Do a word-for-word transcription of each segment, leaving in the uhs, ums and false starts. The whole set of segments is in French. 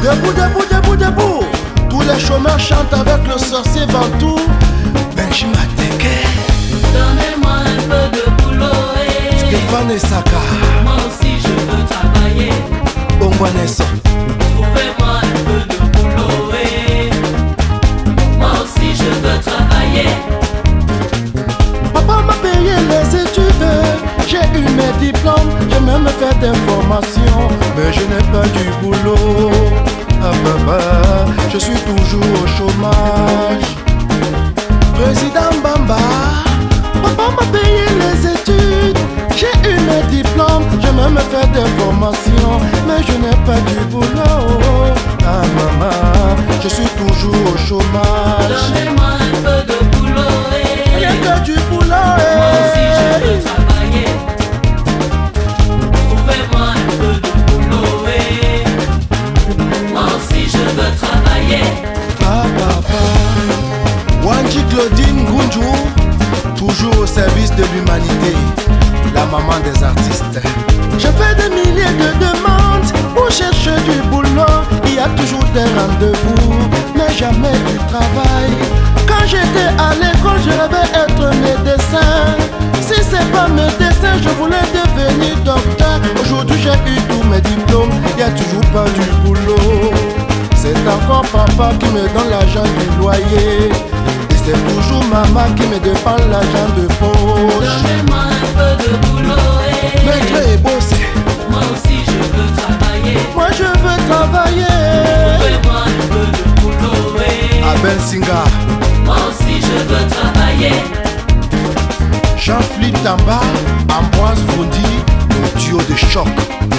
Debout, debout, debout, debout. Tous les chômeurs chantent avec le sorcier Bantou. Benjamin Teke. Donnez-moi un peu de boulot et Stéphane Esaka. moi aussi je veux travailler. Ongwaneso. Trouvez-moi un peu de boulot et moi aussi je veux travailler. Papa m'a payé les études, j'ai eu mes diplômes, j'ai même fait des formations, mais je n'ai pas du boulot. Ah papa, je suis toujours au chômage. Président Bamba, papa m'a payé les études, j'ai eu mes diplômes, j'ai même fait des formations, mais je n'ai pas du boulot. Ah maman, je suis toujours au chômage. Donnez-moi un peu de boulot et Rien que du boulot. moi aussi je veux travailler. Trouvez-moi un peu de boulot et moi aussi je veux travailler. Ah papa, Wanji Claudine Gunju, toujours au service de l'humanité, la maman des artistes. Je fais des milliers de demandes pour chercher du boulot. Il y a toujours des rendez-vous, mais jamais du travail. Quand j'étais à l'école, je rêvais être médecin. Si c'est pas médecin, je voulais devenir docteur. Aujourd'hui j'ai eu tous mes diplômes, il y a toujours pas du boulot. C'est encore papa qui me donne l'argent du loyer, et c'est toujours maman qui me défend l'argent de poche. Donnez-moi un peu de boulot et Maître et bossé, moi aussi je veux travailler. moi je veux travailler. Trouvez-moi un peu de boulot et Abel Singa, moi aussi je veux travailler. Jean-Philippe Tamba, Ambroise Fondi, le duo de choc.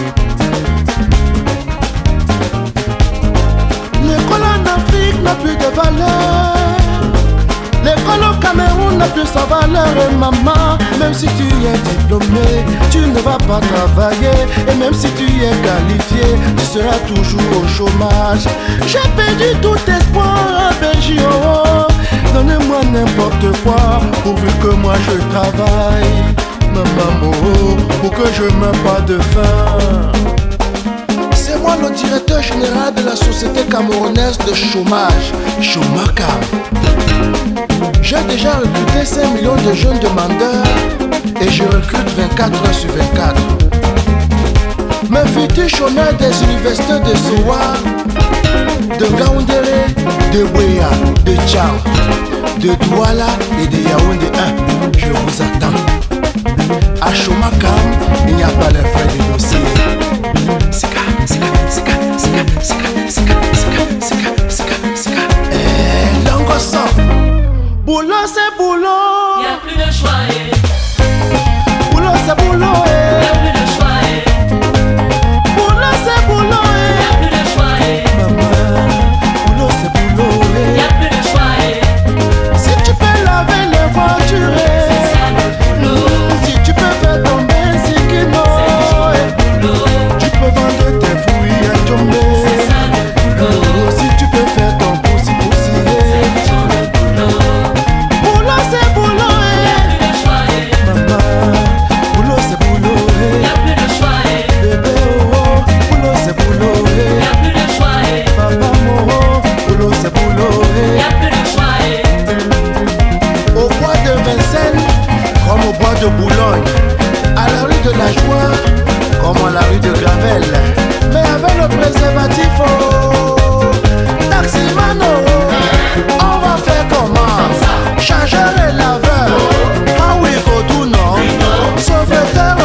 L'école en Afrique n'a plus de valeur. L'école au Cameroun n'a plus sa valeur. Et maman, même si tu es diplômé, tu ne vas pas travailler. Et même si tu es qualifié, tu seras toujours au chômage. J'ai perdu tout espoir, Benji, oh. Donnez-moi n'importe quoi, pourvu que moi je travaille. Maman, oh, pour que je meurs pas de faim. C'est moi le directeur général de la société camerounaise de chômage, Chomaka. J'ai déjà recruté cinq millions de jeunes demandeurs et je recrute vingt-quatre heures sur vingt-quatre. Mes futurs chômeurs des universités de Sowa, de Gaoundéré, de Bouéa, de Tchao, de Douala et de Yaoundé un, je vous attends. À Chomaka, il n'y a pas de frais de dossier. Sika, sika, sika, sika, sika, sika, sika, sika, sika, sika. Eh, Longoso. Boulot c'est boulot. Y'a plus de choix et Boulot c'est boulot. y'a Eh. plus de choix et Boulot c'est boulot. y'a Eh. plus de choix et Maman, boulot c'est boulot. Eh. y'a plus de choix et Si tu peux laver les voitures. Eh. c'est ça le boulot. Si tu peux faire tomber ce qui C'est du boulot. tu peux vendre tes fruits à tomber. C'est ça le boulot. Si tu peux faire ton poussi poussi. C'est du genre de boulot. Boulot c'est boulot. Y'a Eh. plus de choix et Maman, boulot c'est boulot. Eh. y'a plus de choix et Bébé oh, oh, boulot c'est boulot. Eh. y'a plus de choix et Papa oh, boulot c'est boulot. Eh. y'a plus de choix et Au bois de Vincennes, comme au bois de Boulogne, à la rue de la Joie, comme à la rue de Gravel, mais avec le préservatif, oh, taximano, on va faire comment? Chargeur et laveur, how we go do now? Sauveteur